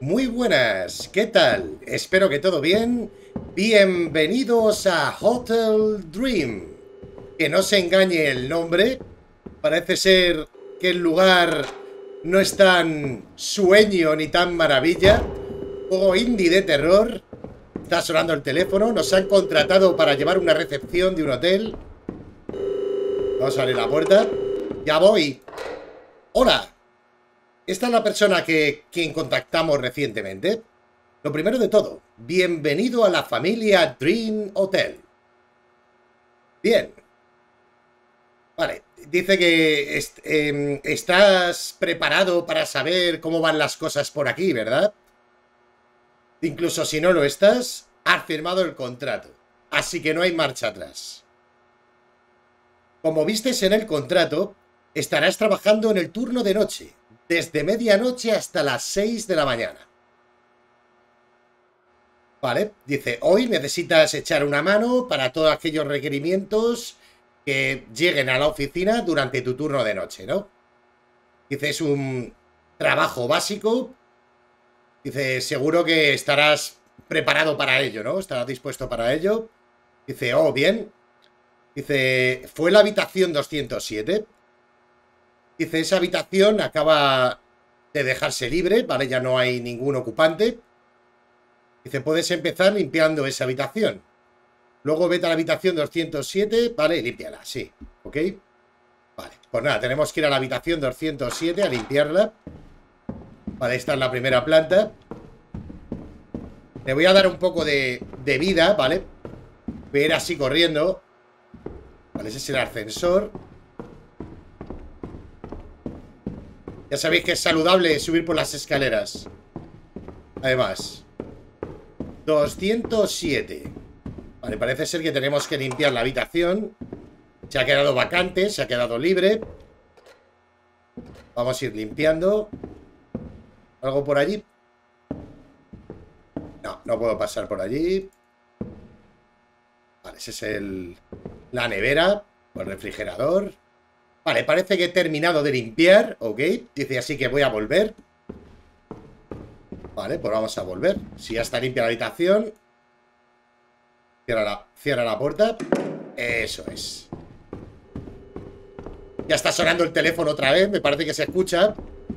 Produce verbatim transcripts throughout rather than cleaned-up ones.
Muy buenas, ¿qué tal? Espero que todo bien. Bienvenidos a Hotel Dream. Que no se engañe el nombre. Parece ser que el lugar no es tan sueño ni tan maravilla. Juego indie de terror. Está sonando el teléfono. Nos han contratado para llevar una recepción de un hotel. Vamos a abrir la puerta. Ya voy. Hola. Esta es la persona que quien contactamos recientemente. Lo primero de todo, bienvenido a la familia Dream Hotel. Bien. Vale, dice que est eh, estás preparado para saber cómo van las cosas por aquí, ¿verdad? Incluso si no lo estás, has firmado el contrato. Así que no hay marcha atrás. Como vistes en el contrato, estarás trabajando en el turno de noche, desde medianoche hasta las seis de la mañana. Vale, dice, hoy necesitas echar una mano para todos aquellos requerimientos que lleguen a la oficina durante tu turno de noche, ¿no? Dice, es un trabajo básico. Dice, seguro que estarás preparado para ello, ¿no? Estarás dispuesto para ello. Dice, oh, bien. Dice, fue la habitación doscientos siete. Dice, esa habitación acaba de dejarse libre, ¿vale? Ya no hay ningún ocupante. Dice, puedes empezar limpiando esa habitación. Luego vete a la habitación doscientos siete, ¿vale? Y límpiala, sí, ¿ok? Vale, pues nada, tenemos que ir a la habitación doscientos siete a limpiarla. Vale, esta es la primera planta. Le voy a dar un poco de, de vida, ¿vale? Voy a ir así corriendo. Vale, ese es el ascensor. Ya sabéis que es saludable subir por las escaleras. Además, doscientos siete. Vale, parece ser que tenemos que limpiar la habitación. Se ha quedado vacante, se ha quedado libre. Vamos a ir limpiando. ¿Algo por allí? No, no puedo pasar por allí. Vale, ese es el... la nevera o el refrigerador. Vale, parece que he terminado de limpiar. Ok, dice así que voy a volver. Vale, pues vamos a volver. Si ya está limpia la habitación, Cierra la, cierra la puerta. Eso es. Ya está sonando el teléfono otra vez. Me parece que se escucha.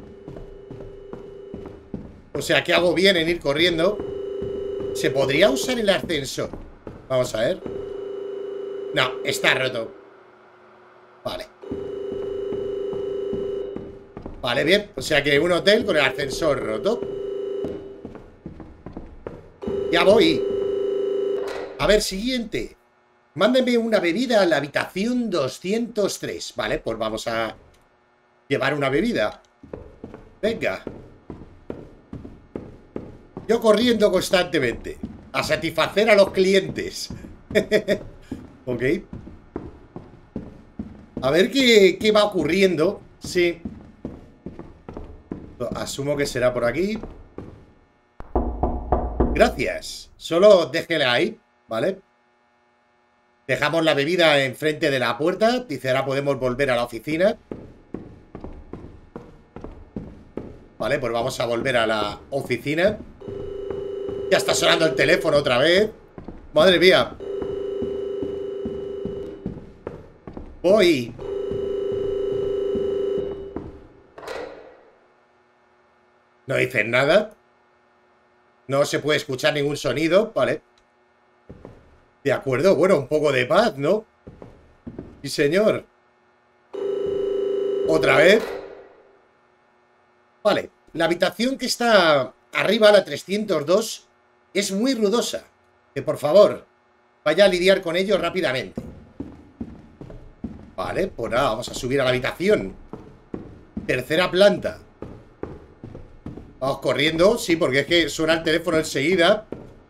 O sea que hago bien en ir corriendo. ¿Se podría usar el ascensor? Vamos a ver. No, está roto. Vale. Vale, bien. O sea que un hotel con el ascensor roto. Ya voy. A ver, siguiente. Mándeme una bebida a la habitación doscientos tres. Vale, pues vamos a llevar una bebida. Venga. Yo corriendo constantemente a satisfacer a los clientes. Ok. A ver qué, qué va ocurriendo. Sí. Asumo que será por aquí. Gracias. Solo déjela ahí, ¿vale? Dejamos la bebida enfrente de la puerta. Dice, ahora podemos volver a la oficina. Vale, pues vamos a volver a la oficina. Ya está sonando el teléfono otra vez. Madre mía. Voy. No dicen nada. No se puede escuchar ningún sonido. Vale. De acuerdo, bueno, un poco de paz, ¿no? Sí, señor. Otra vez. Vale, la habitación que está arriba, la trescientos dos, es muy ruidosa. Que por favor, vaya a lidiar con ello rápidamente. Vale, pues nada, vamos a subir a la habitación. Tercera planta. Vamos corriendo, sí, porque es que suena el teléfono enseguida.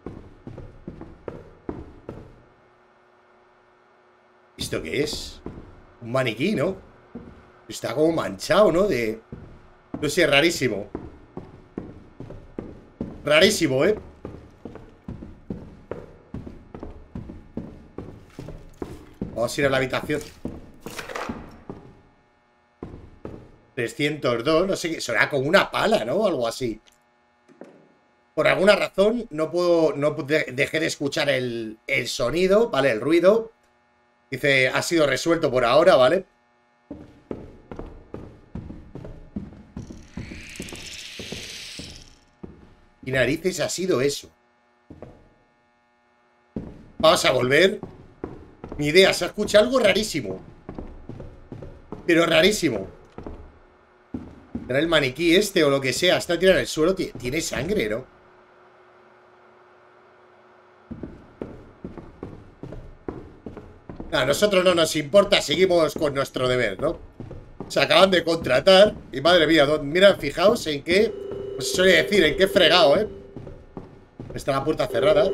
¿Esto qué es? Un maniquí, ¿no? Está como manchado, ¿no? De... no sé, rarísimo. Rarísimo, ¿eh? Vamos a ir a la habitación trescientos dos, no sé qué. Será como una pala, ¿no? Algo así. Por alguna razón no puedo, no de, dejé de escuchar el, el sonido, ¿vale? El ruido. Dice, ha sido resuelto por ahora, ¿vale? ¿Qué narices ha sido eso? Vamos a volver. Ni idea, se escucha algo rarísimo. Pero rarísimo. ¿Era el maniquí este o lo que sea? Está tirado en el suelo. Tiene sangre, ¿no? A nosotros no nos importa, seguimos con nuestro deber, ¿no? Se acaban de contratar y madre mía, mira, fijaos en qué, pues suele decir, en qué fregado, ¿eh? Está la puerta cerrada.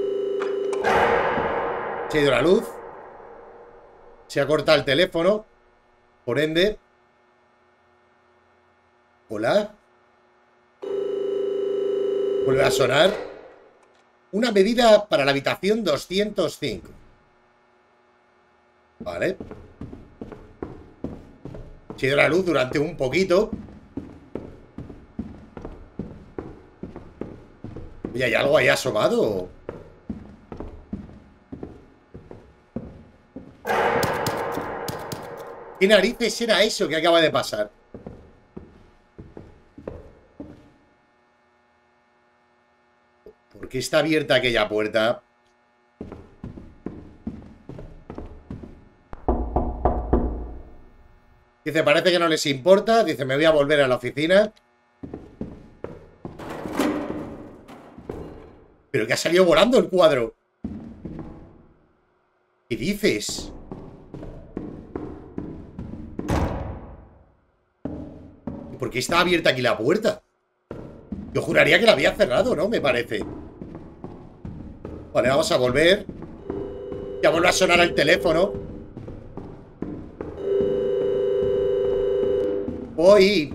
Se ha ido la luz. Se ha cortado el teléfono. Por ende. Hola. Vuelve a sonar. Una medida para la habitación doscientos cinco. Vale. Se ha ido la luz durante un poquito. ¿Y hay algo ahí asomado? ¿Qué narices era eso que acaba de pasar? ¿Por qué está abierta aquella puerta? Dice, parece que no les importa. Dice, me voy a volver a la oficina. Pero que ha salido volando el cuadro. ¿Qué dices? ¿Por qué está abierta aquí la puerta? Yo juraría que la había cerrado, ¿no? Me parece. Vale, vamos a volver. Ya vuelve a sonar el teléfono. Voy.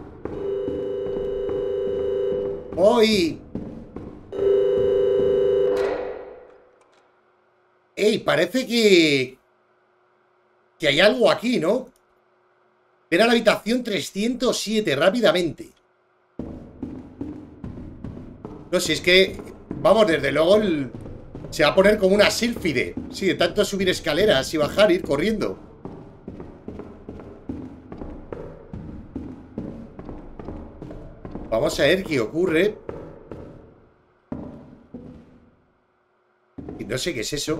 Voy. Ey, parece que... Que hay algo aquí, ¿no? Ven a la habitación trescientos siete rápidamente. No sé, es que... Vamos, desde luego el... Se va a poner como una sílfide. Sí, de tanto subir escaleras y bajar, ir corriendo. Vamos a ver qué ocurre. Y no sé qué es eso.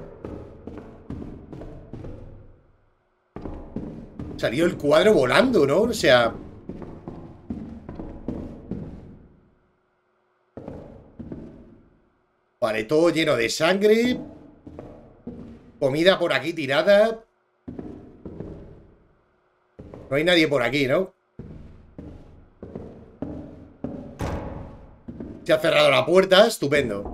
Salió el cuadro volando, ¿no? O sea... Vale, todo lleno de sangre. Comida por aquí tirada. No hay nadie por aquí, ¿no? Se ha cerrado la puerta, estupendo.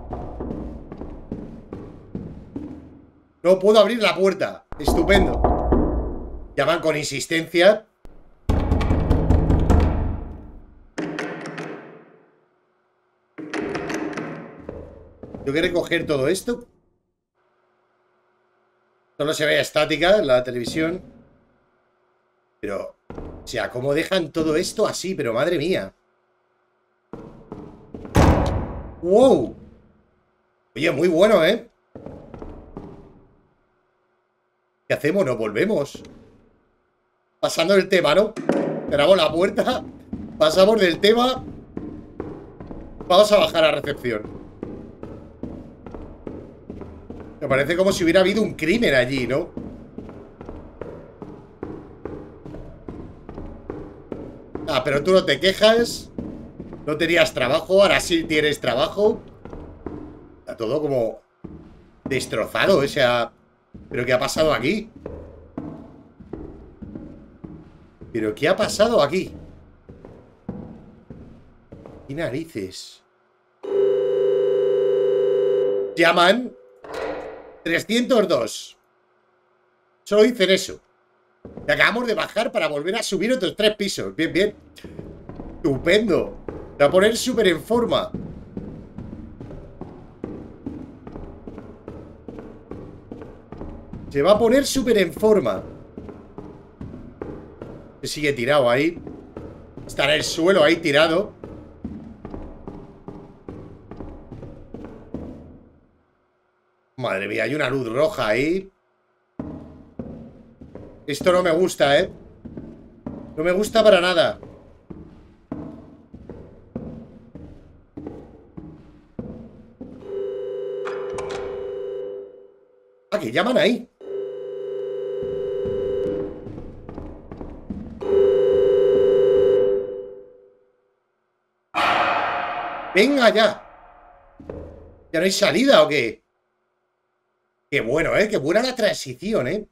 No puedo abrir la puerta, estupendo. Llaman con insistencia. Tengo que recoger todo esto. Solo se ve estática en la televisión. Pero, o sea, ¿cómo dejan todo esto así? Pero madre mía. ¡Wow! Oye, muy bueno, ¿eh? ¿Qué hacemos? ¿Nos volvemos? Pasando el tema, ¿no? Cerramos la puerta. Pasamos del tema. Vamos a bajar a recepción. Me parece como si hubiera habido un crimen allí, ¿no? Ah, pero tú no te quejas. No tenías trabajo, ahora sí tienes trabajo. Está todo como destrozado, o sea... ¿Pero qué ha pasado aquí? ¿Pero qué ha pasado aquí? ¿Qué narices? Llaman trescientos dos. Solo dicen eso. Y acabamos de bajar para volver a subir otros tres pisos. Bien, bien. Estupendo. Va a poner súper en forma. Se va a poner súper en forma. Se sigue tirado ahí. Está en el suelo ahí tirado. Madre mía, hay una luz roja ahí. Esto no me gusta, ¿eh? No me gusta para nada. Ah, que llaman ahí. Venga ya. ¿Ya no hay salida o qué? Qué bueno, ¿eh? Qué buena la transición, ¿eh?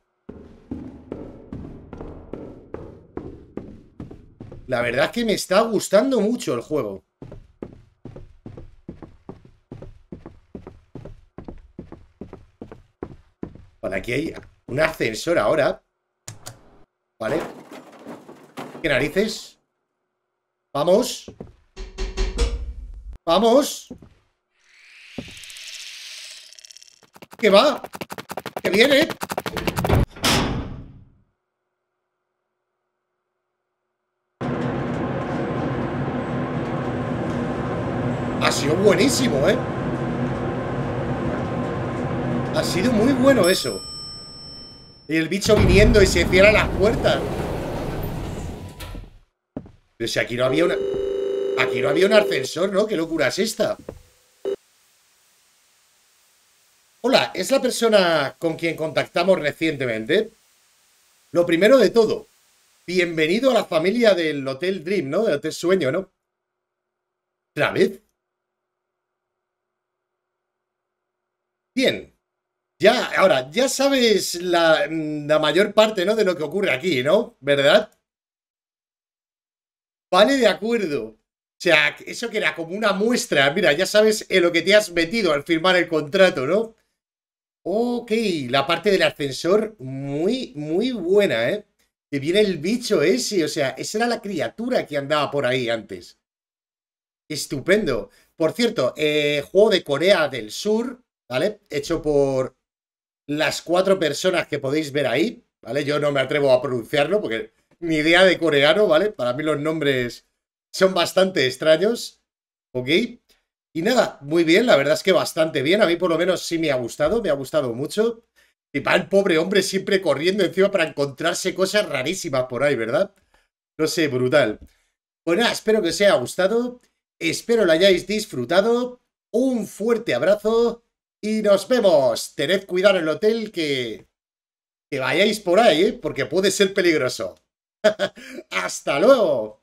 La verdad es que me está gustando mucho el juego. Vale, aquí hay un ascensor ahora. Vale. ¿Qué narices? Vamos. Vamos. ¿Qué va? ¿Qué viene? Ha sido buenísimo, ¿eh? Ha sido muy bueno eso. Y el bicho viniendo y se cierran las puertas. Pero si aquí no había una... Aquí no había un ascensor, ¿no? ¿Qué locura es esta? Hola, es la persona con quien contactamos recientemente. Lo primero de todo, bienvenido a la familia del Hotel Dream, ¿no? Del Hotel Sueño, ¿no? ¿Otra vez? Bien. Ya, ahora, ya sabes la, la mayor parte, ¿no? De lo que ocurre aquí, ¿no? ¿Verdad? Vale, de acuerdo. O sea, eso que era como una muestra. Mira, ya sabes en lo que te has metido al firmar el contrato, ¿no? Ok, la parte del ascensor, muy, muy buena, ¿eh? Que viene el bicho ese, o sea, esa era la criatura que andaba por ahí antes. Estupendo. Por cierto, eh, juego de Corea del Sur, ¿vale? Hecho por las cuatro personas que podéis ver ahí, ¿vale? Yo no me atrevo a pronunciarlo porque ni idea de coreano, ¿vale? Para mí los nombres son bastante extraños, ¿ok? Y nada, muy bien, la verdad es que bastante bien. A mí por lo menos sí me ha gustado, me ha gustado mucho. Y para el pobre hombre siempre corriendo encima para encontrarse cosas rarísimas por ahí, ¿verdad? No sé, brutal. Pues nada, espero que os haya gustado. Espero lo hayáis disfrutado. Un fuerte abrazo y nos vemos. Tened cuidado en el hotel que, que vayáis por ahí, ¿eh? Porque puede ser peligroso. ¡Hasta luego!